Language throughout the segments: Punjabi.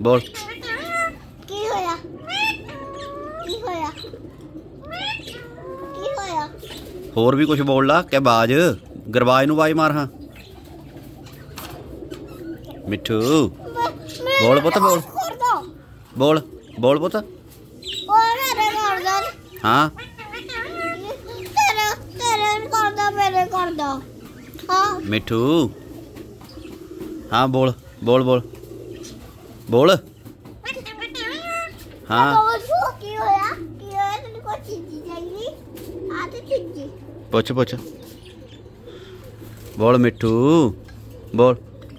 बोल की होया की होया की होया होर भी कुछ बोल ला क्या बाज गरबाज नूं आवाज मार हाँ मिठू बोल पुत बोल बोल बोल पुत हाँ मिठू हाँ बोल बोल बोल बोल हाँ पुछ पुछ बोल मिठू बोल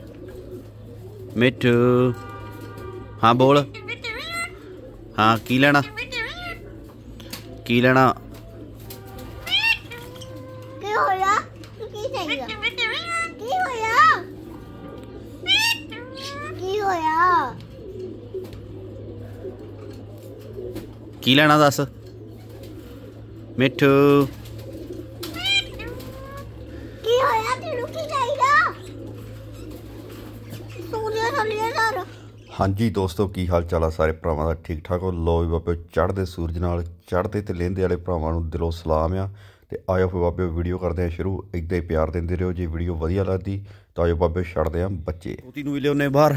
मिठू हाँ बोल हाँ की लेना की लेना की लेना दस मिठू हाँ जी दोस्तों की हाल चाल है सारे भरावां दा ठीक ठाक हो। लो भी बाबे चढ़ते सूरज नाल चढ़ते ते लेंदे वाले भरावां नूं दिलों सलाम आ। ते आयो फिर बाबे वीडियो करते हैं शुरू। इदां ही प्यार देंदे रहो। जे वीडियो वधिया लगदी तो आयो बाबे छड्डदे आ बच्चे। तोती नूं भी लिआउने बाहर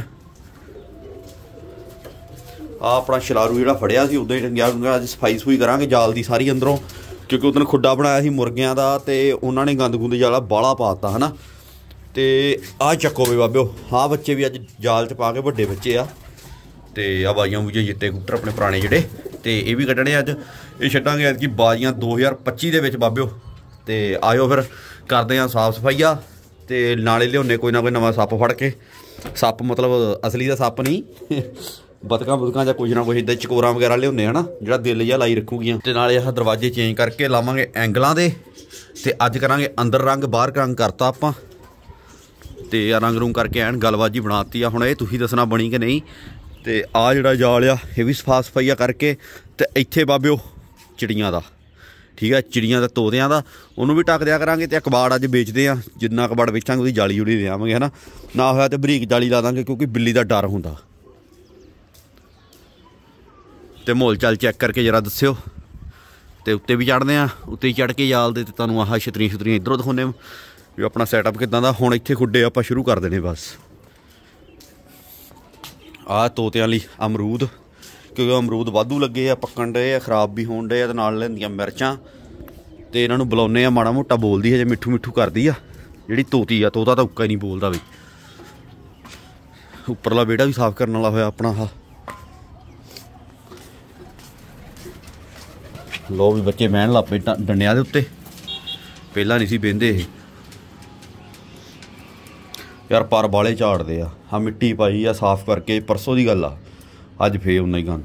आ अपना शलारू जिहड़ा फड़िया सी उदां ही टंगिया। अज सफाई सफूई करांगे जाल दी सारी अंदरों क्योंकि उस दिन खुड्डा बनाया सी मुर्गियां दा ते उन्हां ने गंद गुंद जिहा बाहला पाता है ना। ते आ चक्को भी बाबिओ हाँ बच्चे भी अज जाल च पा के वड्डे बच्चे आ ते आ बाजियां बूजियां जित्ते कबूतर अपने पुराने जिहड़े ते ये भी कड्ढने अज ये छड्डांगे ऐतकी बाजियां 2025 दे विच बाबिओ। ते आयो फिर करदे आ साफ सफाइया ते नाले लिआउने कोई ना कोई नवां सप्प फड़ के। सप्प मतलब असली दा सप्प नहीं बतकां बुतकां जां कुछ ना कुछ इदां चकोरां वगैरा लिआउने है ना जिहड़ा दिल जिहा लाई रखूगियां। ते नाले आह दरवाजे चेंज करके लावांगे एंगलां दे ते अज करांगे अंदर रंग बाहर रंग करता आपां ते रंग रूंग करके एन गलबाजी बनाती आ। हुण ये तुसीं दसना बनी कि नहीं। ते आ जिहड़ा जाल आ ये भी सफा सफाइया करके ते इत्थे बाबिओ चिड़ियां दा ठीक है चिड़ियां दा तोतियां दा उन्होंने भी ढक दिया करांगे। ते कबाड़ अज बेचदे आ जिन्ना कबाड़ बेचांगे उसदी जाली जुली देवांगे है ना होया तो बरीक जाली ला दांगे क्योंकि बिल्ली का डर हुंदा। ते माहौल चाल चैक करके जरा दस्सिओ। ते उत्ते भी चढ़दे आ उत्ते चढ़ के जाल दे ते तुहानूं आह छतरियां छतरियां इधरों दिखाउने भी अपना सैटअप किदां दा। हुण इत्थे खुड्डे आपां शुरू कर देने बस। आ तोतियां लई अमरूद क्योंकि अमरूद वाधू लगे आ पक्कण डे आ खराब भी होण डे आ ते नाल लैंदियां मिर्चां ते इन्हां नूं बुलाउने आ माड़ा मोटा बोलदी है जे मिठू मिठू करदी आ जिहड़ी तोती आ। तोता तां उक्का ही नहीं बोलदा बई। उपरला बेड़ा भी साफ करन वाला होया अपना आह। लो भी बच्चे बहन लग पे डंडियां दे उत्ते पहलां नहीं सी बहिंदे ये यार पर बाले झाड़ते आ। हाँ मिट्टी पाई आ साफ करके परसों की गल आ अज फिर उन्ना ही गंद।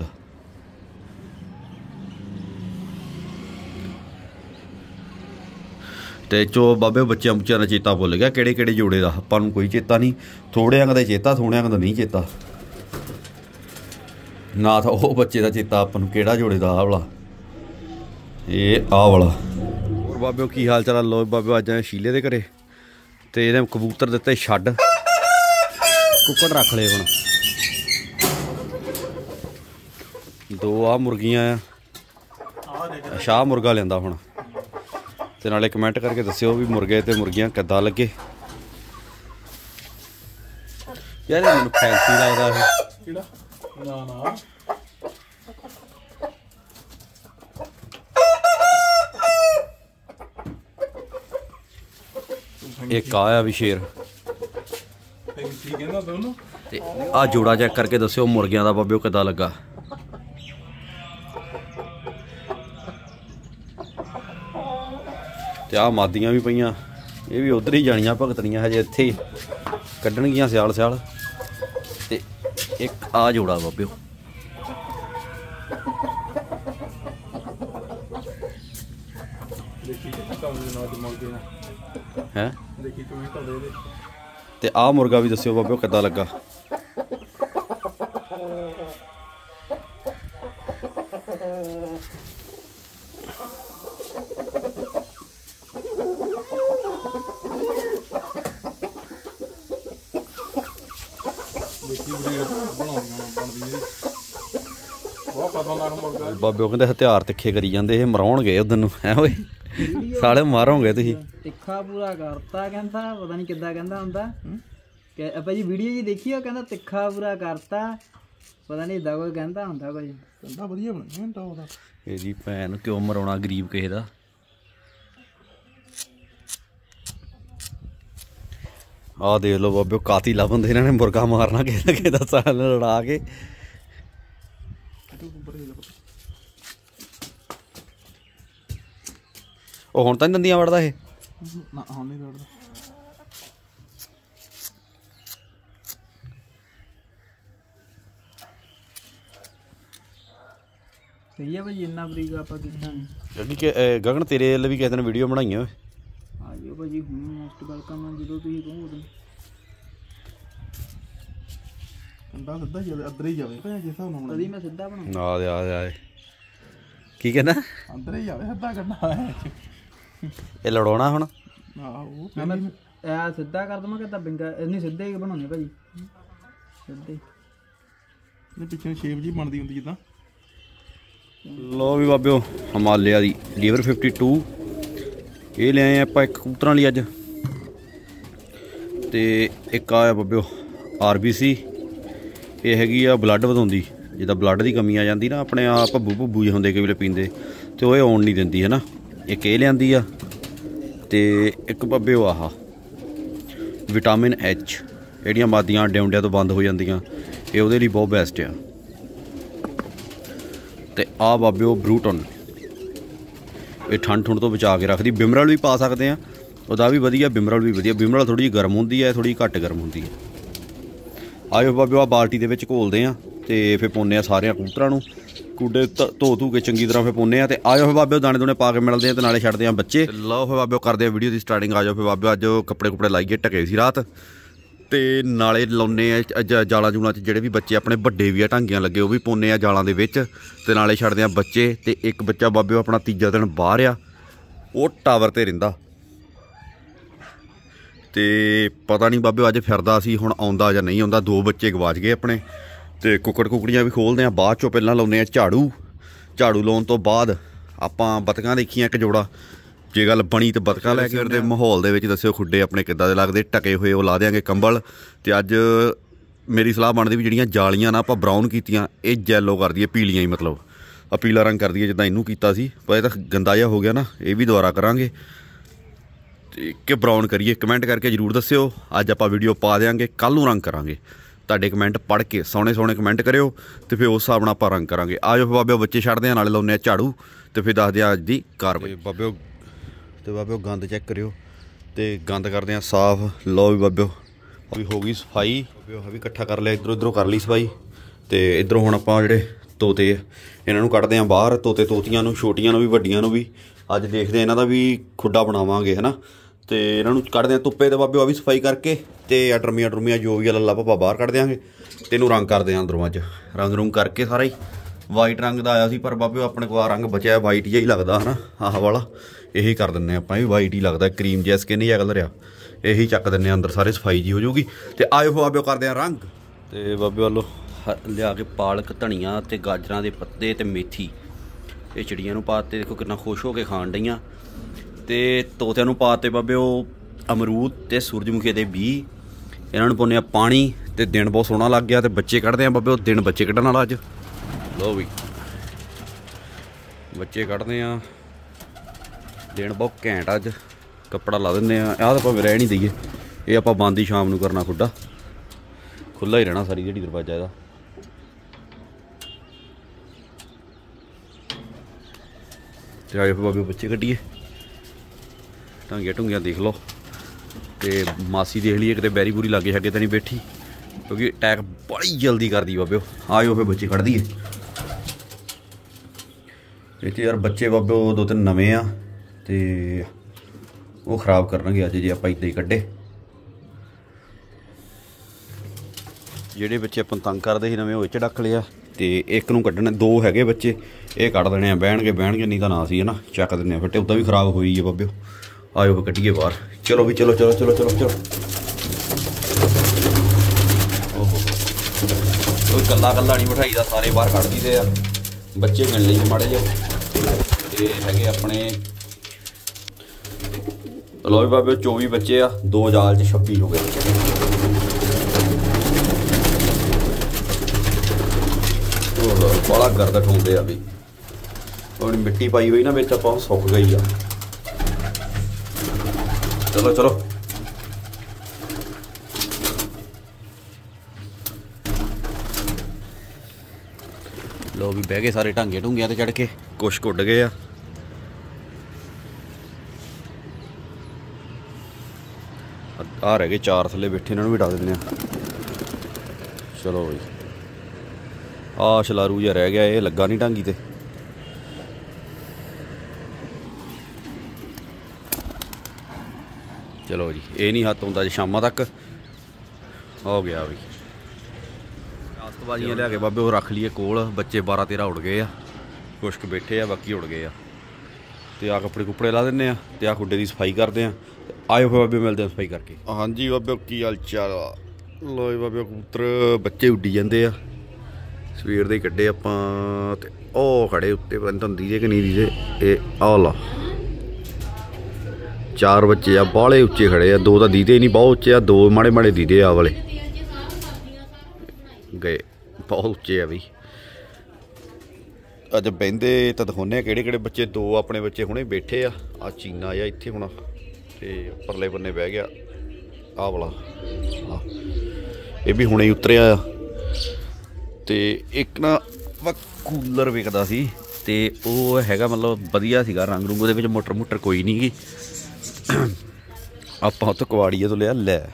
ते चो बाबे बच्चों बुच्चों का चेता भुल गया किहड़े किहड़े जोड़े का आपां नूं कोई चेता नहीं। थोड़ियां का चेता थोड़ियां का नहीं चेता ना तो वह बच्चे का चेता आपां नूं किहड़ा जोड़े का आ वाला ये आ वाला। और बाबे की हाल चाल। लो बाबे अज शीले दे घरे ते इहने कबूतर दिते छड्ड कुक्कड़ रख ले हुण दो आ मुर्गियां आ शाह मुर्गा लिआंदा हुण ते नाले कमेंट करके दस्सिओ भी मुर्गे ते मुर्गियां किद्दां लगे। यार मैनूं फैंसी लगदा है ना एक आया भी शेर ते आ जोड़ा चेक करके दस्सिओ मुर्गियां दा बाबिओ किद्दां लगा। ते आ मादियां भी पईयां ये भी उधर ही जानियां भगतनियां हजे इत्थे कड्ढणगियां स्याल स्याल। ते एक आ जोड़ा बाबिओ है ते आ मुर्गा भी दस्सिओ बाबिओ किद्दां लगा। ਬਾਬੇ ਉਹ ਕਹਿੰਦੇ ਹਥਿਆਰ ਤਿੱਖੇ ਕਰੀ ਜਾਂਦੇ ਇਹ ਮਰਾਉਣਗੇ ਉਦੋਂ ਨੂੰ ਹੈ ਓਏ ਸਾਲੇ ਮਾਰੋਗੇ ਤੁਸੀਂ ਤਿੱਖਾ ਪੂਰਾ ਕਰਤਾ ਕਹਿੰਦਾ ਪਤਾ ਨਹੀਂ ਕਿੱਦਾਂ ਕਹਿੰਦਾ ਹੁੰਦਾ ਕਿ ਆਪਾਂ ਜੀ ਵੀਡੀਓ ਜੀ ਦੇਖੀ ਉਹ ਕਹਿੰਦਾ ਤਿੱਖਾ ਪੂਰਾ ਕਰਤਾ ਪਤਾ ਨਹੀਂ ਇਦਾਂ ਕੋਈ ਕਹਿੰਦਾ ਹੁੰਦਾ ਕੁਝ ਕਹਿੰਦਾ ਵਧੀਆ ਬਣਿਆ ਤਾਂ ਉਹਦਾ ਇਹਦੀ ਭੈਣ ਨੂੰ ਕਿਉਂ ਮਰਾਉਣਾ ਗਰੀਬ ਕਿਸੇ ਦਾ ਆਹ ਦੇਖ ਲਓ ਬਾਬੇ ਕਾਤੀ ਲਾ ਬੰਦੇ ਇਹਨਾਂ ਨੇ ਮੁਰਗਾ ਮਾਰਨਾ ਕਿਸੇ ਦਾ ਸਾਲ ਲੜਾ ਕੇ ਉਹ ਹੁਣ ਤਾਂ ਨਹੀਂ ਦੰਦੀਆਂ ਵੜਦਾ ਇਹ ਨਾ ਹੁਣ ਨਹੀਂ ਵੜਦਾ ਸਹੀ ਆ ਭਾਜੀ ਇੰਨਾ ਬਰੀਕ ਆਪਾਂ ਕੀਤਾ ਨਹੀਂ ਕਿਉਂਕਿ ਗਗਨ ਤੇਰੇ ਵੱਲ ਵੀ ਕਿਸੇ ਦਿਨ ਵੀਡੀਓ ਬਣਾਈਆਂ ਓਏ ਆ ਜਿਓ ਭਾਜੀ ਹੁਣ ਮੋਸਟ ਵੈਲਕਮ ਆ ਜਦੋਂ ਤੁਸੀਂ ਕਹੋ ਉਦੋਂ ਕੰਡਾ ਸਿੱਧਾ ਜਾਵੇ ਅੰਦਰ ਹੀ ਜਾਵੇ ਭਾਵੇਂ ਜਿਸ ਹਿਸਾਬ ਨਾਲ ਤਦੀ ਮੈਂ ਸਿੱਧਾ ਬਣਾਉਂ ਆ ਕੀ ਕਹਿੰਦਾ ਅੰਦਰ ਹੀ ਜਾਵੇ ਸਿੱਧਾ ਕੰਡਾ ਇਹ ਲੜਾਉਣਾ ਹੁਣ ਆਹੋ ਮੈਂ ਇਹ ਸਿੱਧਾ ਕਰ ਦਵਾਂ ਕਿਤਾ ਬਿੰਗਾ ਇੰਨੀ ਸਿੱਧੇ ਹੀ ਬਣਾਉਣੇ ਭਾਜੀ ਸਿੱਧੇ ਇਹ ਪਿੱਛੇ ਸ਼ੇਪ ਜੀ ਬਣਦੀ ਹੁੰਦੀ ਜਿੱਦਾਂ ਲੋ ਵੀ ਬਾਬਿਓ ਹਿਮਾਲਿਆ ਦੀ ਲੀਵਰ 52 ਇਹ ਲਿਆਏ ਆਪਾਂ ਇੱਕ ਕਬੂਤਰਾਂ ਲਈ ਅੱਜ ਤੇ ਇੱਕ ਆਇਆ ਬਾਬਿਓ RBC ਇਹ ਹੈਗੀ ਆ ਬਲੱਡ ਵਧਾਉਂਦੀ ਜਿੱਦਾਂ ਬਲੱਡ ਦੀ ਕਮੀ ਆ ਜਾਂਦੀ ਨਾ ਆਪਣੇ ਆਪ ਭੱਬੂ ਜਿਹੇ ਹੁੰਦੇ ਕਈ ਵੇਲੇ ਪੀਂਦੇ ਤੇ ਉਹ ਆਉਣ ਨਹੀਂ ਦਿੰਦੀ ਹੈ ਨਾ ਇੱਕ ਇਹ ਲਿਆਂਦੀ ਆ ਤੇ ਇੱਕ ਬਾਬਿਓ ਆਹ ਵਿਟਾਮਿਨ H ਜਿਹੜੀਆਂ ਮਾਦੀਆਂ ਡਿਉਂਡਿਆਂ ਤੋਂ ਬੰਦ ਹੋ ਜਾਂਦੀਆਂ ਇਹ ਉਹਦੇ ਲਈ ਬਹੁਤ ਬੈਸਟ ਆ ਤੇ ਆ ਬਾਬਿਓ ਬਰੂਟਨ ਇਹ ਠੰਡ ਤੋਂ ਬਚਾ ਕੇ ਰੱਖਦੀ ਬਿਮਰਲ ਵੀ ਪਾ ਸਕਦੇ ਆ ਉਹਦਾ ਵੀ ਵਧੀਆ ਬਿਮਰਲ ਵੀ ਵਧੀਆ ਬਿਮਰਲ ਥੋੜੀ ਜਿਹੀ ਗਰਮ ਹੁੰਦੀ ਹੈ ਥੋੜੀ ਘੱਟ ਗਰਮ ਹੁੰਦੀ ਹੈ ਆਇਓ ਬਾਬਿਓ ਆ ਬਾਲਟੀ ਦੇ ਵਿੱਚ ਘੋਲਦੇ ਆ ਤੇ ਫਿਰ ਪਾਉਂਦੇ ਆ ਸਾਰਿਆਂ ਕਬੂਤਰਾਂ ਨੂੰ ਕੂਡੇ ਧੋ ਕੇ ਚੰਗੀ ਤਰ੍ਹਾਂ ਫਿਰ ਪਾਉਂਦੇ ਆ ਤੇ ਆਇਓ ਫਿਰ ਬਾਬਿਓ ਦਾਣੇ ਦੂਣੇ ਪਾ ਕੇ ਮਿਲਦੇ ਆ ਤੇ ਨਾਲੇ ਛੱਡਦੇ ਆ ਬੱਚੇ ਲਓ ਫਿਰ ਬਾਬਿਓ ਕਰਦੇ ਆ ਵੀਡੀਓ ਦੀ ਸਟਾਰਟਿੰਗ ਆ ਜਾਓ ਫਿਰ ਬਾਬਿਓ ਅੱਜ ਕੱਪੜੇ ਕੁਪੜੇ ਲਾਈਏ ਢਕੇ ਸੀ ਰਾਤ ਤੇ ਨਾਲੇ ਲਾਉਂਦੇ ਆ ਜਾਲਾਂ ਜੂਲਾਂ 'ਚ ਜਿਹੜੇ ਵੀ ਬੱਚੇ ਆਪਣੇ ਵੱਡੇ ਵੀ ਆ ਢਾਂਗੀਆਂ ਲੱਗੇ ਉਹ ਵੀ ਪਾਉਂਦੇ ਆ ਜਾਲਾਂ ਦੇ ਵਿੱਚ ਤੇ ਨਾਲੇ ਛੱਡਦੇ ਆ ਬੱਚੇ ਤੇ ਇੱਕ ਬੱਚਾ ਬਾਬਿਓ ਆਪਣਾ ਤੀਜਾ ਦਿਨ ਬਾਹਰ ਆ ਉਹ ਟਾਵਰ ਤੇ ਰਹਿੰਦਾ ਤੇ ਪਤਾ ਨਹੀਂ ਬਾਬਿਓ ਅੱਜ ਫਿਰਦਾ ਸੀ ਹੁਣ ਆਉਂਦਾ ਜਾਂ ਨਹੀਂ ਆਉਂਦਾ ਦੋ ਬੱਚੇ ਗਵਾਚ ਗਏ ਆਪਣੇ ਤੇ ਕੁਕੜੀਆਂ ਵੀ ਖੋਲਦੇ ਆ ਬਾਅਦ ਚੋਂ ਪਹਿਲਾਂ ਲਾਉਂਦੇ ਆ ਝਾੜੂ ਲਾਉਣ ਤੋਂ ਬਾਅਦ ਆਪਾਂ ਬਤਕਾਂ ਦੇਖੀਆਂ ਇੱਕ ਜੋੜਾ ਜੇ ਗੱਲ ਬਣੀ ਤੇ ਬਤਕਾਂ ਲੈ ਕੇ ਫਿਰਦੇ ਮਾਹੌਲ ਦੇ ਵਿੱਚ ਦੱਸਿਓ ਖੁੱਡੇ ਆਪਣੇ ਕਿੱਦਾਂ ਦੇ ਲੱਗਦੇ ਢਕੇ ਹੋਏ ਉਹ ਲਾ ਦਿਆਂਗੇ ਕੰਬਲ ਤੇ ਅੱਜ ਮੇਰੀ ਸਲਾਹ ਬਣਦੀ ਵੀ ਜਿਹੜੀਆਂ ਜਾਲੀਆਂ ਨਾ ਆਪਾਂ ਬਰਾਊਨ ਕੀਤੀਆਂ ਇਹ ਜੈਲੋ ਕਰ ਦਈਏ ਪੀਲੀਆਂ ਹੀ ਮਤਲਬ ਆ ਪੀਲਾ ਰੰਗ ਕਰ ਦਈਏ ਜਿੱਦਾਂ ਇਹਨੂੰ ਕੀਤਾ ਸੀ ਪਰ ਇਹ ਤਾਂ ਗੰਦਾ ਜਿਹਾ ਹੋ ਗਿਆ ਨਾ ਇਹ ਵੀ ਦੁਬਾਰਾ ਕਰਾਂਗੇ ਤੇ ਕਿ ਬਰਾਊਨ ਕਰੀਏ ਕਮੈਂਟ ਕਰਕੇ ਜ਼ਰੂਰ ਦੱਸਿਓ ਅੱਜ ਆਪਾਂ ਵੀਡੀਓ ਪਾ ਦਿਆਂਗੇ ਕੱਲ੍ਹ ਨੂੰ ਰੰਗ ਕਰਾਂਗੇ ਤੁਹਾਡੇ ਕਮੈਂਟ ਪੜ੍ਹ ਕੇ ਸੋਹਣੇ ਕਮੈਂਟ ਕਰਿਓ ਤੇ ਫਿਰ ਉਸ ਹਿਸਾਬ ਨਾਲ ਆਪਾਂ ਰੰਗ ਕਰਾਂਗੇ ਆਜੋ ਬਾਬਿਓ ਬੱਚੇ ਛੱਡਦੇ ਆ ਨਾਲੇ ਲਾਉਂਦੇ ਆ ਝਾੜੂ ਤੇ ਫਿਰ ਦੱਸਦੇ ਆ ਅੱਜ ਦੀ ਕਾਰਵਾਈ ਬਾਬਿਓ ਗੰਦ ਚੈੱਕ ਕਰਿਓ ਤੇ ਗੰਦ ਕਰਦੇ ਆ ਸਾਫ਼ ਲਓ ਵੀ ਬਾਬਿਓ ਵੀ ਹੋ ਗਈ ਸਫਾਈ ਬਾਬਿਓ ਵੀ ਇਕੱਠਾ ਕਰ ਲਿਆ ਇੱਧਰੋਂ ਕਰ ਲਈ ਸਫਾਈ ਤੇ ਇੱਧਰੋਂ ਹੁਣ ਆਪਾਂ ਜਿਹੜੇ ਤੋਤੇ ਇਹਨਾਂ ਨੂੰ ਕੱਢਦੇ ਆ ਬਾਹਰ ਤੋਤੀਆਂ ਨੂੰ ਛੋਟੀਆਂ ਨੂੰ ਵੀ ਵੱਡੀਆਂ ਨੂੰ ਵੀ ਅੱਜ ਦੇਖਦੇ ਇਹਨਾਂ ਦਾ ਵੀ ਖੁੱਡਾ ਬਣਾਵਾਂਗੇ ਹੈ ਨਾ ਤੇ ਇਹਨਾਂ ਨੂੰ ਕੱਢਦੇ ਆ ਧੁੱਪੇ ਤੇ ਬਾਬਿਓ ਆ ਵੀ ਸਫਾਈ ਕਰਕੇ ਤੇ ਆ ਡਰਮੀਆਂ ਜੋ ਵੀ ਆ ਲੱਲਾ ਭੱਪਾ ਬਾਹਰ ਕੱਢ ਦਿਆਂਗੇ ਤੇ ਇਹਨੂੰ ਰੰਗ ਕਰਦੇ ਆ ਅੰਦਰੋਂ ਅੱਜ ਰੰਗ ਕਰਕੇ ਸਾਰਾ ਹੀ ਵਾਈਟ ਰੰਗ ਦਾ ਆਇਆ ਸੀ ਪਰ ਬਾਬਿਓ ਆਪਣੇ ਕੋਲ ਰੰਗ ਬਚਿਆ ਵਾਈਟ ਜਿਹਾ ਹੀ ਲੱਗਦਾ ਹੈ ਨਾ ਆਹ ਵਾਲਾ ਇਹੀ ਕਰ ਦਿੰਦੇ ਆਪਾਂ ਵੀ ਵਾਈਟ ਹੀ ਲੱਗਦਾ ਕਰੀਮ ਜਿਹਾ ਸਕਿਨ ਜਿਹਾ ਕਲਰ ਆ ਇਹੀ ਚੱਕ ਦਿੰਦੇ ਆ ਅੰਦਰ ਸਾਰੇ ਸਫਾਈ ਜੀ ਹੋ ਜਾਊਗੀ ਤੇ ਆਇਓ ਬਾਬਿਓ ਕਰਦੇ ਆ ਰੰਗ ਤੇ ਬਾਬਿਓ ਵੱਲੋਂ ਲਿਆ ਕੇ ਪਾਲਕ ਧਨੀਆ ਤੇ ਗਾਜਰਾਂ ਦੇ ਪੱਤੇ ਤੇ ਮੇਥੀ ਇਹ ਚਿੜੀਆਂ ਨੂੰ ਪਾਤੇ ਦੇਖੋ ਕਿੰਨਾ ਖੁਸ਼ ਹੋ ਕੇ ਖਾਣ ਡਈਆਂ ਤੇ ਤੋਤਿਆਂ ਨੂੰ ਪਾਤੇ ਬਾਬਿਓ ਅਮਰੂਦ ਤੇ ਸੂਰਜਮੁਖੀ ਦੇ ਬੀਜ ਇਹਨਾਂ ਨੂੰ ਪਾਉਂਦੇ ਆ ਪਾਣੀ ਤੇ ਦਿਨ ਬਹੁਤ ਸੋਹਣਾ ਲੱਗ ਗਿਆ ਤੇ ਬੱਚੇ ਕੱਢਦੇ ਆ ਬਾਬਿਓ ਦਿਨ ਬੱਚੇ ਕੱਢਣ ਵਾਲਾ ਅੱਜ ਲਓ ਵੀ ਬੱਚੇ ਕੱਢਦੇ ਆ ਦਿਨ ਬਹੁਤ ਘੈਂਟ ਅੱਜ ਕੱਪੜਾ ਲਾ ਦਿੰਦੇ ਆ ਆਹ ਤਾਂ ਆਪਾਂ ਰਹਿ ਨਹੀਂ ਦਈਏ ਇਹ ਆਪਾਂ ਬੰਦ ਹੀ ਸ਼ਾਮ ਨੂੰ ਕਰਨਾ ਖੁੱਡਾ ਖੁੱਲ੍ਹਾ ਹੀ ਰਹਿਣਾ ਸਾਰੀ ਜਿਹੜੀ ਦਰਵਾਜ਼ਾ ਇਹਦਾ ਤੇ ਆਏ ਬਾਬੇ ਬੱਚੇ ਕੱਢੀਏ ਢਾਂਗੀਆਂ ਦੇਖ ਲਓ ਤੇ ਮਾਸੀ ਦੇਖ ਲਈਏ ਕਿਤੇ ਬੈਰੀ ਬੂਰੀ ਲਾਗੇ ਛੱਗੇ ਤਾਂ ਨਹੀਂ ਬੈਠੀ ਕਿਉਂਕਿ ਅਟੈਕ ਬੜੀ ਜਲਦੀ ਕਰਦੀ ਬਾਬਿਓ ਆਇਓ ਫਿਰ ਬੱਚੇ ਕੱਢ ਦਈਏ ਇੱਥੇ ਯਾਰ ਬੱਚੇ ਬਾਬਿਓ ਦੋ ਤਿੰਨ ਨਵੇਂ ਆ ਤੇ ਉਹ ਖਰਾਬ ਕਰਨਗੇ ਅੱਜ ਜੇ ਆਪਾਂ ਇੱਦਾਂ ਹੀ ਕੱਢੇ ਜਿਹੜੇ ਬੱਚੇ ਆਪਾਂ ਤੰਗ ਕਰਦੇ ਸੀ ਨਵੇਂ ਉਹ 'ਚ ਡੱਕ ਲਿਆ ਤੇ ਇੱਕ ਨੂੰ ਕੱਢਣਾ ਦੋ ਹੈਗੇ ਬੱਚੇ ਇਹ ਕੱਢ ਦੇਣੇ ਆ ਬਹਿਣਗੇ ਨਹੀਂ ਤਾਂ ਨਾ ਸੀ ਹੈ ਨਾ ਚੱਕ ਦਿੰਦੇ ਆ ਫਿਰ ਉੱਦਾਂ ਵੀ ਖਰਾਬ ਹੋਈ ਹੈ ਬਾਬਿਓ ਆਇਓ ਫਿਰ ਕੱਢੀਏ ਬਾਹਰ ਚਲੋ ਵੀ ਚਲੋ ਓਹੋ ਕੋਈ ਕੱਲਾ ਕੱਲਾ ਨਹੀਂ ਬਿਠਾਈ ਦਾ, ਸਾਰੇ ਬਾਹਰ ਕੱਢ ਦਈਦੇ ਆ। ਬੱਚੇ ਮਿਲ ਲਈ ਮਾੜੇ ਜਿਹੇ ਤੇ ਹੈਗੇ ਆਪਣੇ ਲਓ ਵੀ ਬਾਬੇ 24 ਬੱਚੇ ਆ, 2 ਜਾਲ 'ਚ 26 ਹੋ ਗਏ। ਬੜਾ ਗਰਦ ਠਾਉਂਦੇ ਆ ਵੀ, ਆਪਣੀ ਮਿੱਟੀ ਪਾਈ ਹੋਈ ਨਾ ਵਿੱਚ ਆਪਾਂ, ਸੁੱਕ ਗਈ ਆ। ਚਲੋ ਚਲੋ ਲੋ ਵੀ ਬਹਿ ਗਏ ਸਾਰੇ ਢਾਂਗੇ ਢੂੰਗਿਆਂ ਤੇ ਚੜ ਕੇ, ਕੁਛ ਕੁੱਡ ਗਏ ਆ। ਆ ਰਹਿ ਗਏ 4 ਥੱਲੇ ਬੈਠੇ, ਇਹਨਾਂ ਨੂੰ ਵੀ ਡਾ ਦਿੰਦੇ ਆ। ਚਲੋ ਬਈ ਆ ਛਲਾਰੂ ਜਿਹਾ ਰਹਿ ਗਿਆ, ਇਹ ਲੱਗਾ ਨਹੀਂ ਢਾਂਗੀ ਤੇ। ਚਲੋ ਜੀ ਇਹ ਨਹੀਂ ਹੱਥ ਹੁੰਦਾ ਜੀ, ਸ਼ਾਮਾਂ ਤੱਕ ਹੋ ਗਿਆ ਬਈ। ਆਸਤਬਾਜ਼ੀਆਂ ਲਿਆ ਕੇ ਬਾਬੇ ਉਹ ਰੱਖ ਲਈਏ ਕੋਲ। ਬੱਚੇ 12-13 ਉੜ ਗਏ ਆ, ਕੁਛ ਕੁ ਬੈਠੇ ਆ, ਬਾਕੀ ਉੜ ਗਏ ਆ। ਤੇ ਆ ਕੱਪੜੇ ਕੁੱਪੜੇ ਲਾ ਦਿੰਦੇ ਆ ਤੇ ਆ ਖੁੱਡੇ ਦੀ ਸਫਾਈ ਕਰਦੇ ਆ। ਆਇਓ ਫਿਰ ਬਾਬੇ ਮਿਲਦੇ ਆ ਸਫਾਈ ਕਰਕੇ। ਹਾਂਜੀ ਬਾਬੇ ਕੀ ਹਾਲ ਚਾਲ ਆ? ਲੋ ਬਾਬੇ ਕਬੂਤਰ ਬੱਚੇ ਉੱਡੀ ਜਾਂਦੇ ਆ, ਸਵੇਰ ਦੇ ਕੱਢੇ ਆਪਾਂ ਤੇ ਉਹ ਖੜੇ ਉੱਤੇ, ਪਤਾ ਤੁਹਾਨੂੰ ਦੀਦੇ ਕਿ ਨਹੀਂ ਦੀਦੇ। ਇਹ ਆਹ ਲਾ 4 ਬੱਚੇ ਆ, ਬਾਹਲੇ ਉੱਚੇ ਖੜੇ ਆ। 2 ਤਾਂ ਦੀਦੇ ਨਹੀਂ, ਬਹੁਤ ਉੱਚੇ ਆ। 2 ਮਾੜੇ ਮਾੜੇ ਦੀਦੇ ਆ ਵਾਲੇ ਗਏ, ਬਹੁਤ ਉੱਚੇ ਆ ਬਈ। ਅੱਜ ਬਹਿੰਦੇ ਤਾਂ ਦਿਖਾਉਂਦੇ ਆ ਕਿਹੜੇ ਕਿਹੜੇ ਬੱਚੇ। 2 ਆਪਣੇ ਬੱਚੇ ਹੁਣੇ ਬੈਠੇ ਆ। ਆ ਚੀਨਾ ਆ ਇੱਥੇ ਹੁਣ, ਤੇ ਪਰਲੇ ਬੰਨੇ ਬਹਿ ਗਿਆ ਆਹ ਵਾਲਾ, ਇਹ ਵੀ ਹੁਣੇ ਹੀ ਉਤਰਿਆ ਆ। ਤੇ ਇੱਕ ਨਾ ਕੂਲਰ ਵਿਕਦਾ ਸੀ, ਤੇ ਉਹ ਹੈਗਾ ਮਤਲਬ ਵਧੀਆ ਸੀਗਾ, ਰੰਗ ਰੁੰਗ ਉਹਦੇ ਵਿੱਚ ਮੋਟਰ ਮੋਟਰ ਕੋਈ ਨਹੀਂ ਗੀ। ਆਪਾਂ ਉੱਥੇ ਕੁਆੜੀਏ ਤੋਂ ਲਿਆ ਲੈ,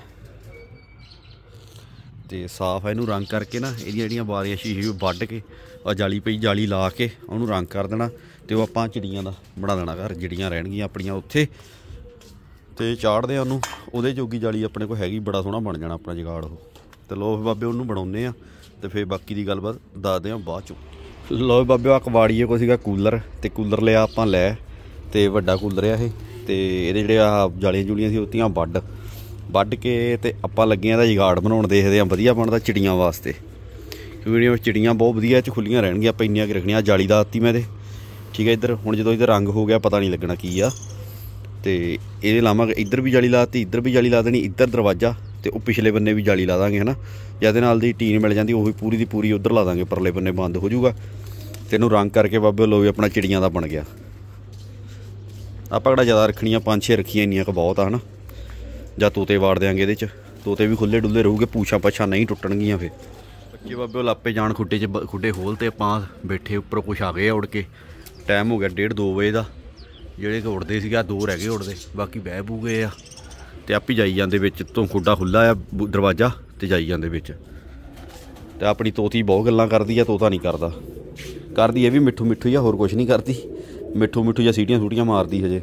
ਤੇ ਸਾਫ਼ ਇਹਨੂੰ ਰੰਗ ਕਰਕੇ ਨਾ ਇਹਦੀਆਂ ਜਿਹੜੀਆਂ ਬਾਰੀਆਂ ਸ਼ੀਸ਼ੇ ਵੱਢ ਕੇ ਆ ਜਾਲੀ ਪਈ, ਜਾਲੀ ਲਾ ਕੇ ਉਹਨੂੰ ਰੰਗ ਕਰ ਦੇਣਾ। ਤੇ ਉਹ ਆਪਾਂ ਚਿੜੀਆਂ ਦਾ ਬਣਾ ਦੇਣਾ ਘਰ, ਜਿਹੜੀਆਂ ਰਹਿਣਗੀਆਂ ਆਪਣੀਆਂ ਉੱਥੇ, ਤੇ ਚਾੜਦੇ ਆ ਉਹਨੂੰ। ਉਹਦੇ ਜੋਗੀ ਜਾਲੀ ਆਪਣੇ ਕੋਲ ਹੈਗੀ, ਬੜਾ ਸੋਹਣਾ ਬਣ ਜਾਣਾ ਆਪਣਾ ਜਗਾੜ ਉਹ। ਤੇ ਲੋ ਬਾਬੇ ਉਹਨੂੰ ਬਣਾਉਂਦੇ ਆ, ਤੇ ਫਿਰ ਬਾਕੀ ਦੀ ਗੱਲਬਾਤ ਦੱਸਦੇ ਆ ਬਾਅਦ ਚੋਂ। ਲੋ ਬਾਬੇ ਆ ਕਵਾੜੀਏ ਕੋਲ ਸੀਗਾ ਕੂਲਰ, ਤੇ ਕੂਲਰ ਲਿਆ ਆਪਾਂ ਲੈ, ਤੇ ਵੱਡਾ ਕੂਲਰ ਆ ਇਹ। ਤੇ ਇਹਦੇ ਜਿਹੜੇ ਆ ਜਾਲੀਆਂ ਜੂਲੀਆਂ ਸੀ ਉਹਤੀਆਂ ਵੱਢ ਕੇ ਤੇ ਆਪਾਂ ਲੱਗੇ ਆ ਇਹਦਾ ਜਗਾੜ ਬਣਾਉਣ, ਦੇਖਦੇ ਆ ਵਧੀਆ ਬਣਦਾ ਚਿੜੀਆਂ ਵਾਸਤੇ, ਕਿਉਂਕਿ ਚਿੜੀਆਂ ਬਹੁਤ ਵਧੀਆ ਇਹ 'ਚ ਖੁੱਲੀਆਂ ਰਹਿਣਗੀਆਂ। ਆਪਾਂ ਇੰਨੀਆਂ ਕਿ ਰੱਖਣੀਆਂ। ਜਾਲੀ ਦਾ ਦਿੱਤੀ ਮੈਂ ਇਹਦੇ, ਠੀਕ ਹੈ। ਇੱਧਰ ਹੁਣ ਜਦੋਂ ਇਹਦਾ ਰੰਗ ਹੋ ਗਿਆ ਪਤਾ ਨਹੀਂ ਲੱਗਣਾ ਕੀ ਆ। ਤੇ ਇਹਦੇ ਲਾਵਾਂਗੇ, ਇੱਧਰ ਵੀ ਜਾਲੀ ਲਾਤੀ, ਇੱਧਰ ਵੀ ਜਾਲੀ ਲਾ ਦੇਣੀ, ਇੱਧਰ ਦਰਵਾਜ਼ਾ, ਤੇ ਉਹ ਪਿਛਲੇ ਬੰਨੇ ਵੀ ਜਾਲੀ ਲਾ ਦਾਂਗੇ ਹੈ ਨਾ। ਜਿਹਦੇ ਨਾਲ ਦੀ ਟੀਨ ਮਿਲ ਜਾਂਦੀ ਉਹੀ ਪੂਰੀ ਦੀ ਪੂਰੀ ਉੱਧਰ ਲਾ ਦਾਂਗੇ, ਪਰਲੇ ਬੰਨੇ ਬੰਦ ਹੋ ਜਾਊਗਾ। ਤੇ ਇਹਨੂੰ ਰੰਗ ਕਰਕੇ ਬਾਬੇ ਲੋ ਵੀ ਆਪਣਾ ਚਿੜੀਆਂ ਦਾ ਬਣ ਗਿਆ। ਆਪਾਂ ਕਿਹੜਾ ਜ਼ਿਆਦਾ ਰੱਖਣੀਆਂ, 5-6 ਰੱਖੀਆਂ, ਇੰਨੀਆਂ ਕੁ ਬਹੁਤ ਆ ਹੈ ਨਾ। ਜਾਂ ਤੋਤੇ ਵਾੜ ਦਿਆਂਗੇ ਇਹਦੇ 'ਚ, ਤੋਤੇ ਵੀ ਖੁੱਲ੍ਹੇ ਡੁੱਲੇ ਰਹੂਗੇ, ਪੂਛਾਂ ਪਾਛਾਂ ਨਹੀਂ ਟੁੱਟਣਗੀਆਂ। ਫਿਰ ਬੱਚੇ ਬਾਬੇ ਉਹ ਲਾਪੇ ਜਾਣ ਖੁੱਡੇ 'ਚ, ਖੁੱਡੇ ਖੋਲ੍ਹ ਤੇ ਆਪਾਂ ਬੈਠੇ ਉੱਪਰ, ਕੁਛ ਆ ਗਏ ਆ ਉੜ ਕੇ। ਟਾਈਮ ਹੋ ਗਿਆ 1:30-2 ਵਜੇ ਦਾ। ਜਿਹੜੇ ਕਿ ਉੜਦੇ ਸੀਗਾ 2 ਰਹਿ ਗਏ ਉੜਦੇ, ਬਾਕੀ ਬਹਿ ਬੂ ਗਏ ਆ। ਤੇ ਆਪ ਹੀ ਜਾਈ ਜਾਂਦੇ ਵਿੱਚ ਤੋਂ, ਖੁੱਡਾ ਖੁੱਲ੍ਹਾ ਆ ਦਰਵਾਜ਼ਾ, ਤੇ ਜਾਈ ਜਾਂਦੇ ਵਿੱਚ। ਤੇ ਆਪਣੀ ਤੋਤੀ ਬਹੁਤ ਗੱਲਾਂ ਕਰਦੀ ਆ, ਤੋਤਾ ਨਹੀਂ ਕਰਦਾ। ਕਰਦੀ ਇਹ ਵੀ ਮਿੱਠੂ ਮਿੱਠੂ ਜਾਂ ਹੋਰ ਕੁਛ ਨਹੀਂ ਕਰਦੀ, ਮਿੱਠੂ ਮਿੱਠੂ ਜਾਂ ਸੀਟੀਆਂ ਸੂਟੀਆਂ ਮਾਰਦੀ ਹਜੇ।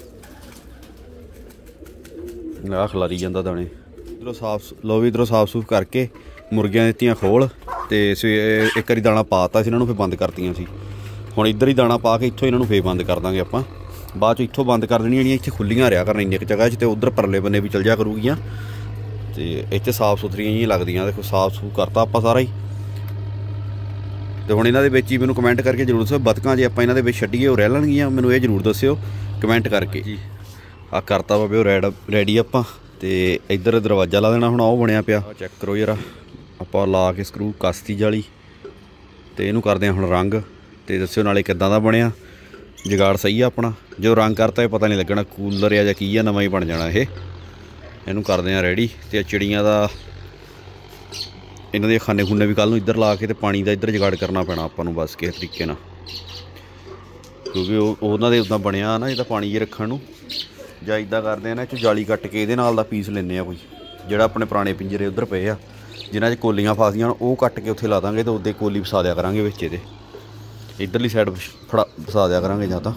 ਆਹ ਖਿਲਾਰੀ ਜਾਂਦਾ ਦਾਣੇ। ਇੱਧਰੋਂ ਸਾਫ਼ ਲੋ ਵੀ, ਇੱਧਰੋਂ ਸਾਫ਼ ਸੂਫ ਕਰਕੇ ਮੁਰਗੀਆਂ ਦਿੱਤੀਆਂ ਖੋਲ, ਤੇ ਇੱਕ ਵਾਰੀ ਦਾਣਾ ਪਾਤਾ ਸੀ ਇਹਨਾਂ ਨੂੰ, ਫਿਰ ਬੰਦ ਕਰਤੀਆਂ ਸੀ। ਹੁਣ ਇੱਧਰ ਹੀ ਦਾਣਾ ਪਾ ਕੇ ਇੱਥੋਂ ਇਹਨਾਂ ਨੂੰ ਫੇਰ ਬੰਦ ਕਰ ਦਾਂਗੇ ਆਪਾਂ। ਬਾਅਦ 'ਚ ਇੱਥੋਂ ਬੰਦ ਕਰ ਦੇਣੀਆਂ, ਜਿਹੜੀਆਂ ਇੱਥੇ ਖੁੱਲੀਆਂ ਰਿਹਾ ਕਰਨ ਇੰਨੀ ਕੁ ਜਗ੍ਹਾ 'ਚ, ਤੇ ਉੱਧਰ ਪਰਲੇ ਬੰਨੇ ਵੀ ਚੱਲ ਜਾ ਕਰੂਗੀਆਂ। ਤੇ ਇੱਥੇ ਸਾਫ਼ ਸੁਥਰੀਆਂ ਜਿਹੀਆਂ ਲੱਗਦੀਆਂ, ਦੇਖੋ ਸਾਫ਼ ਸੂਫ ਕਰਤਾ ਆਪਾਂ ਸਾਰਾ ਹੀ। ਤੇ ਹੁਣ ਇਹਨਾਂ ਦੇ ਵਿੱਚ ਹੀ ਮੈਨੂੰ ਕਮੈਂਟ ਕਰਕੇ ਜ਼ਰੂਰ ਦੱਸਿਓ, ਬਤਕਾਂ ਜੇ ਆਪਾਂ ਇਹਨਾਂ ਦੇ ਵਿੱਚ ਛੱਡੀਏ ਉਹ ਰਹਿ ਲੈਣਗੀਆਂ, ਮੈਨੂੰ ਇਹ ਜ਼ਰੂਰ ਦੱਸਿਓ ਕਮੈਂਟ ਕਰਕੇ ਜੀ। ਆ ਕਰਤਾ ਬਾਬੇ ਉਹ ਰੈਡੀ ਆਪਾਂ। ਤੇ ਇੱਧਰ ਦਰਵਾਜ਼ਾ ਲਾ ਦੇਣਾ ਹੁਣ, ਉਹ ਬਣਿਆ ਪਿਆ, ਚੈੱਕ ਕਰੋ ਯਾਰ। ਆਪਾਂ ਲਾ ਕੇ ਸਕਰੂ ਕਸਤੀ ਜਾਲੀ, ਤੇ ਇਹਨੂੰ ਕਰਦੇ ਹਾਂ ਹੁਣ ਰੰਗ। ਤੇ ਦੱਸਿਓ ਨਾਲੇ ਕਿੱਦਾਂ ਦਾ ਬਣਿਆ, ਜਗਾੜ ਸਹੀ ਆ ਆਪਣਾ। ਜਦੋਂ ਰੰਗ ਕਰਤਾ ਇਹ ਪਤਾ ਨਹੀਂ ਲੱਗਣਾ ਕੂਲਰ ਆ ਜਾਂ ਕੀ ਆ, ਨਵਾਂ ਹੀ ਬਣ ਜਾਣਾ ਇਹ। ਇਹਨੂੰ ਕਰਦੇ ਹਾਂ ਰੈਡੀ। ਤੇ ਚਿੜੀਆਂ ਦਾ, ਇਹਨਾਂ ਦੇ ਖਾਨੇ ਖੂਨੇ ਵੀ ਕੱਲ੍ਹ ਨੂੰ ਇੱਧਰ ਲਾ ਕੇ, ਤੇ ਪਾਣੀ ਦਾ ਇੱਧਰ ਜਗਾੜ ਕਰਨਾ ਪੈਣਾ ਆਪਾਂ ਨੂੰ ਬਸ ਕਿਸੇ ਤਰੀਕੇ ਨਾਲ, ਕਿਉਂਕਿ ਉਹ ਉਹਨਾਂ ਦੇ ਉੱਦਾਂ ਬਣਿਆ ਨਾ, ਇਹਦਾ ਪਾਣੀ ਜੇ ਰੱਖਣ ਨੂੰ। ਜਾਂ ਇੱਦਾਂ ਕਰਦੇ ਆ ਨਾ, ਇਹ 'ਚ ਜਾਲੀ ਕੱਟ ਕੇ ਇਹਦੇ ਨਾਲ ਦਾ ਪੀਸ ਲੈਂਦੇ ਆ ਕੋਈ, ਜਿਹੜਾ ਆਪਣੇ ਪੁਰਾਣੇ ਪਿੰਜਰੇ ਉੱਧਰ ਪਏ ਆ ਜਿਨ੍ਹਾਂ 'ਚ ਕੋਲੀਆਂ ਫਸਦੀਆਂ, ਉਹ ਕੱਟ ਕੇ ਉੱਥੇ ਲਾ ਦਾਂਗੇ। ਤੇ ਉੱਦੇ ਕੋਲੀ ਫਸਾ ਦਿਆ ਕਰਾਂਗੇ ਵਿੱਚ ਇਹਦੇ, ਇੱਧਰਲੀ ਸਾਈਡ ਫਸਾ ਦਿਆ ਕਰਾਂਗੇ ਜਾਂ ਤਾਂ।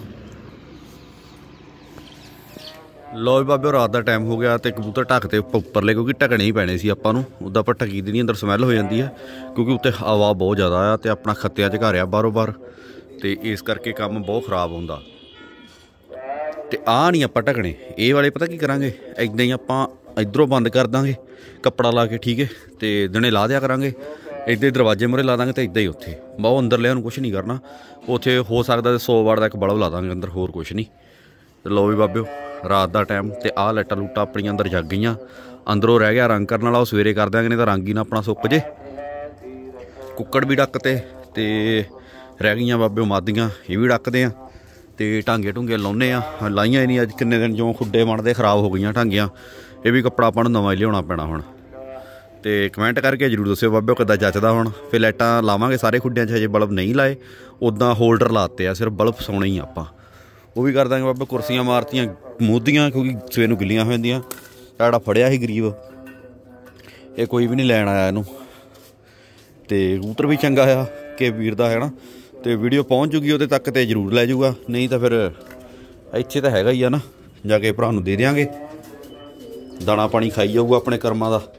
ਲੋ ਬਾਬੇ ਰਾਤ ਦਾ ਟਾਈਮ ਹੋ ਗਿਆ, ਤੇ ਕਬੂਤਰ ਢੱਕ ਤੇ ਉੱਪਰਲੇ, ਕਿਉਂਕਿ ਢੱਕਣੇ ਹੀ ਪੈਣੇ ਸੀ ਆਪਾਂ ਨੂੰ। ਉੱਦਾਂ ਆਪਾਂ ਢੱਕੀ ਦੀ ਨਹੀਂ, ਅੰਦਰ ਸਮੈਲ ਹੋ ਜਾਂਦੀ ਆ, ਕਿਉਂਕਿ ਉੱਤੇ ਹਵਾ ਬਹੁਤ ਜ਼ਿਆਦਾ ਆ, ਤੇ ਆਪਣਾ ਖੱਤਿਆਂ 'ਚ ਘਰ ਆ ਬਾਹਰੋਂ ਬਾਹਰ, ਤੇ ਇਸ ਕਰਕੇ ਕੰਮ ਬਹੁਤ ਖ਼ਰਾਬ ਹੁੰਦਾ। ਤੇ ਆਹ ਨਹੀਂ ਆਪਾਂ ਢੱਕਣੇ, ਇਹ ਵਾਲੇ ਪਤਾ ਕੀ ਕਰਾਂਗੇ, ਇੱਦਾਂ ਹੀ ਆਪਾਂ ਇੱਧਰੋਂ ਬੰਦ ਕਰ ਦਾਂਗੇ ਕੱਪੜਾ ਲਾ ਕੇ, ਠੀਕ ਹੈ। ਤੇ ਦਿਨੇ ਲਾ ਦਿਆ ਕਰਾਂਗੇ, ਇੱਦਾਂ ਹੀ ਦਰਵਾਜ਼ੇ ਮੂਹਰੇ ਲਾ ਦਾਂਗੇ ਤੇ ਇੱਦਾਂ ਹੀ ਉੱਥੇ ਬਹੁਤ ਅੰਦਰ ਲਿਆ ਨੂੰ ਕੁਛ ਨਹੀਂ ਕਰਨਾ। ਉੱਥੇ ਹੋ ਸਕਦਾ 100 ਵਾਟ ਦਾ ਇੱਕ ਬਲਬ ਲਾ ਦਾਂਗੇ ਅੰਦਰ, ਹੋਰ ਕੁਛ ਨਹੀਂ। ਤੇ ਲਓ ਵੀ ਬਾਬਿਓ ਰਾਤ ਦਾ ਟਾਈਮ ਤੇ ਆਹ ਲਾਈਟਾਂ ਲੂਟਾਂ ਆਪਣੀਆਂ ਅੰਦਰ ਜਗ ਗਈਆਂ। ਅੰਦਰੋਂ ਰਹਿ ਗਿਆ ਰੰਗ ਕਰਨ ਵਾਲਾ, ਉਹ ਸਵੇਰੇ ਕਰ ਦਿਆਂਗੇ, ਨਹੀਂ ਤਾਂ ਰੰਗ ਹੀ ਨਾ ਆਪਣਾ ਸੁੱਕ ਜੇ। ਕੁੱਕੜ ਵੀ ਡੱਕਤੇ ਤੇ ਰਹਿ ਗਈਆਂ ਬਾਬਿਓ ਮਾਦੀਆਂ, ਇਹ ਵੀ ਡੱਕਦੇ ਆ ਤੇ ਟਾਂਗੇ ਟੂੰਗੇ ਲਾਉਂਦੇ ਆ। ਲਾਈਆਂ ਹੀ ਨਹੀਂ ਅੱਜ ਕਿੰਨੇ ਦਿਨ, ਜੋ ਖੁੱਡੇ ਬਣਦੇ ਖਰਾਬ ਹੋ ਗਈਆਂ ਟਾਂਗੀਆਂ। ਇਹ ਵੀ ਕੱਪੜਾ ਆਪਾਂ ਨੂੰ ਨਵਾਂ ਹੀ ਲਿਆਉਣਾ ਪੈਣਾ ਹੁਣ। ਤੇ ਕਮੈਂਟ ਕਰਕੇ ਜ਼ਰੂਰ ਦੱਸਿਓ ਬਾਬਿਓ ਕਿੱਦਾਂ ਜੱਚਦਾ। ਹੁਣ ਫਿਰ ਲਾਈਟਾਂ ਲਾਵਾਂਗੇ ਸਾਰੇ ਖੁੱਡਿਆਂ 'ਚ, ਹਜੇ ਬਲਬ ਨਹੀਂ ਲਾਏ, ਉੱਦਾਂ ਹੋਲਡਰ ਲਾਤੇ ਆ, ਸਿਰਫ ਬਲਬ ਫਸਾਉਣੇ ਹੀ ਆਪਾਂ। ਉਹ ਵੀ ਕਰ ਦਾਂਗੇ ਬਾਬਾ। ਕੁਰਸੀਆਂ ਮਾਰਤੀਆਂ ਮੂਧੀਆਂ ਕਿਉਂਕਿ ਸਵੇਰ ਨੂੰ ਗਿੱਲੀਆਂ ਹੋ ਜਾਂਦੀਆਂ। ਜਿਹੜਾ ਫੜਿਆ ਸੀ ਗਰੀਬ, ਇਹ ਕੋਈ ਵੀ ਨਹੀਂ ਲੈਣ ਆਇਆ ਇਹਨੂੰ। ਤੇ ਕਬੂਤਰ ਵੀ ਚੰਗਾ ਆ ਕਿ ਵੀਰ ਦਾ ਹੈ ਨਾ, ਤੇ ਵੀਡੀਓ ਪਹੁੰਚ ਜੂਗੀ ਉਹਦੇ ਤੱਕ ਤੇ ਜ਼ਰੂਰ ਲੈ ਜਾਊਗਾ, ਨਹੀਂ ਤਾਂ ਫਿਰ ਇੱਥੇ ਤਾਂ ਹੈਗਾ ਹੀ ਆ ਨਾ, ਜਾ ਕੇ ਭਰਾ ਨੂੰ ਦੇ ਦਿਆਂਗੇ, ਦਾਣਾ ਪਾਣੀ ਖਾਈ ਜਾਊਗਾ ਆਪਣੇ ਕਰਮਾਂ ਦਾ।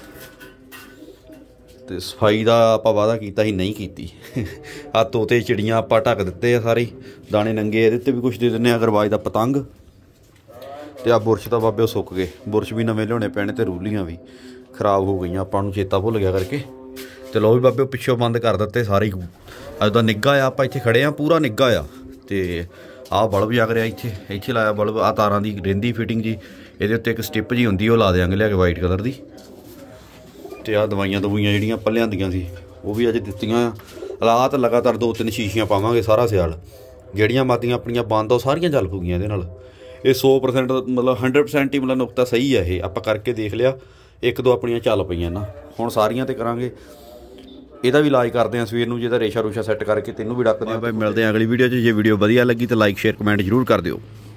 ਤੇ ਸਫਾਈ ਦਾ ਆਪਾਂ ਵਾਅਦਾ ਕੀਤਾ ਸੀ, ਨਹੀਂ ਕੀਤੀ। ਆਹ ਤੋਤੇ ਚਿੜੀਆਂ ਆਪਾਂ ਢੱਕ ਦਿੱਤੇ ਆ ਸਾਰੇ, ਦਾਣੇ ਨੰਗੇ, ਇਹਦੇ 'ਤੇ ਵੀ ਕੁਛ ਦੇ ਦਿੰਦੇ ਆ, ਗਰਵਾਜ ਦਾ ਪਤੰਗ। ਤੇ ਆਹ ਬੁਰਸ਼ ਤਾਂ ਬਾਬੇ ਉਹ ਸੁੱਕ ਗਏ, ਬੁਰਸ਼ ਵੀ ਨਵੇਂ ਲਿਆਉਣੇ ਪੈਣੇ, ਤੇ ਰੂਲੀਆਂ ਵੀ ਖਰਾਬ ਹੋ ਗਈਆਂ, ਆਪਾਂ ਨੂੰ ਚੇਤਾ ਭੁੱਲ ਗਿਆ ਕਰਕੇ। ਤੇ ਲਓ ਵੀ ਬਾਬੇ ਪਿੱਛੋਂ ਬੰਦ ਕਰ ਦਿੱਤੇ ਸਾਰੇ। ਅੱਜ ਦਾ ਨਿੱਘਾ ਆ, ਆਪਾਂ ਇੱਥੇ ਖੜੇ ਆ, ਪੂਰਾ ਨਿੱਘਾ ਆ। ਤੇ ਆਹ ਬਲਬ ਜਗ ਰਿਹਾ ਇੱਥੇ ਲਾਇਆ ਬਲਬ। ਆਹ ਤਾਰਾਂ ਦੀ ਰਹਿੰਦੀ ਫਿਟਿੰਗ ਜੀ, ਇਹਦੇ ਉੱਤੇ ਇੱਕ ਸਟਿਪ ਜੀ ਹੁੰਦੀ, ਉਹ ਲਾ ਦਿਆਂਗੇ ਲਿਆ ਕੇ ਵਾਈਟ ਕਲਰ ਦੀ। ਤੇ ਆਹ ਦਵਾਈਆਂ ਜਿਹੜੀਆਂ ਆਪਾਂ ਲਿਆਂਦੀਆਂ ਸੀ ਉਹ ਵੀ ਅੱਜ ਦਿੱਤੀਆਂ ਆ। ਹਾਲਾਤ ਲਗਾਤਾਰ 2-3 ਸ਼ੀਸ਼ੀਆਂ ਪਾਵਾਂਗੇ ਸਾਰਾ ਸਿਆਲ। ਜਿਹੜੀਆਂ ਮਾਦੀਆਂ ਆਪਣੀਆਂ ਬੰਦ ਉਹ ਸਾਰੀਆਂ ਚੱਲ ਪੂਗੀਆਂ ਇਹਦੇ ਨਾਲ। ਇਹ 100% ਮਤਲਬ 100% ਹੀ ਮਤਲਬ ਨੁਕਤਾ ਸਹੀ ਆ। ਇਹ ਆਪਾਂ ਕਰਕੇ ਦੇਖ ਲਿਆ, 1-2 ਆਪਣੀਆਂ ਚੱਲ ਪਈਆਂ ਨਾ, ਹੁਣ ਸਾਰੀਆਂ ਤੇ ਕਰਾਂਗੇ। ਇਹਦਾ ਵੀ ਇਲਾਜ ਕਰਦੇ ਹਾਂ ਸਵੇਰ ਨੂੰ, ਜਿਹਦਾ ਰੇਸ਼ਾ ਰੂਸ਼ਾ ਸੈੱਟ ਕਰਕੇ ਤੈਨੂੰ ਵੀ ਡੱਕਦੇ ਹਾਂ। ਬਾਈ ਮਿਲਦੇ ਹਾਂ ਅਗਲੀ ਵੀਡੀਓ 'ਚ। ਜੇ ਵੀਡੀਓ ਵਧੀਆ ਲੱਗੀ ਤਾਂ ਲਾਈਕ ਸ਼ੇਅਰ ਕਮੈਂਟ ਜ਼ਰੂਰ ਕਰ ਦਿਓ।